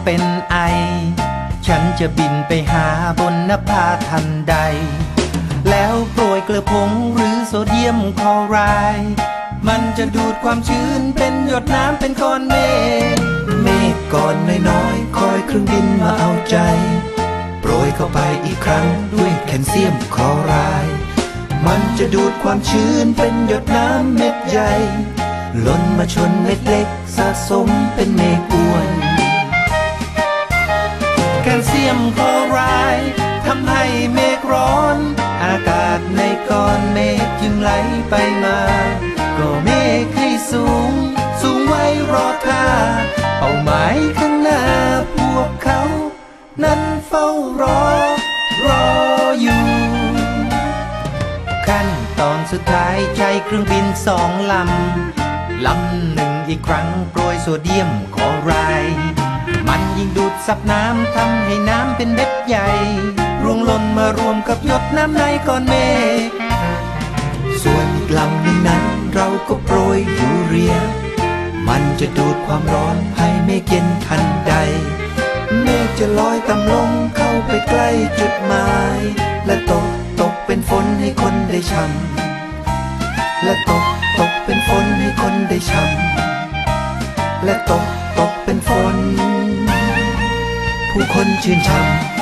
เป็นไอฉันจะบินไปหาบนนภาทันใดแล้วโปรยเกลือผงหรือโซเดียมคลอไรด์มันจะดูดความชื้นเป็นหยดน้ำเป็นก้อนเมฆเมฆก้อนน้อยๆคอยเครื่องบินมาเอาใจโปรยเข้าไปอีกครั้งด้วยแคลเซียมคลอไรด์มันจะดูดความชื้นเป็นหยดน้ำเม็ดใหญ่หล่นมาชนเม็ดเล็กสะสมเป็นเมฆอ้วนแคลเซียมคลอไรด์ทำให้เมฆร้อนอากาศในก้อนเมฆจึงไหลไปมาก็เมฆให้สูงสูงไว้รอท่าเป้าหมายข้างหน้าพวกเขานั้นเฝ้ารออยู่ขั้นตอนสุดท้ายใช้เครื่องบิน2 ลำหนึ่งอีกครั้งโปรยโซเดียมคลอไรด์มันยิ่งดูดซับน้ำทำให้น้ำเป็นเม็ดใหญ่ร่วงหล่นมารวมกับหยดน้ำในก้อนเมฆส่วนอีกลำหนึ่งนั้นเราก็โปรยยูเรียมันจะดูดความร้อนให้เมฆเย็นทันใดเมฆจะลอยต่ำลงเข้าไปใกล้จุดหมายและตกเป็นฝนให้คนได้ช่ำและตกเป็นฝนให้คนได้ช่ำและตกเป็นฝนผู้คนชื่นช่ำ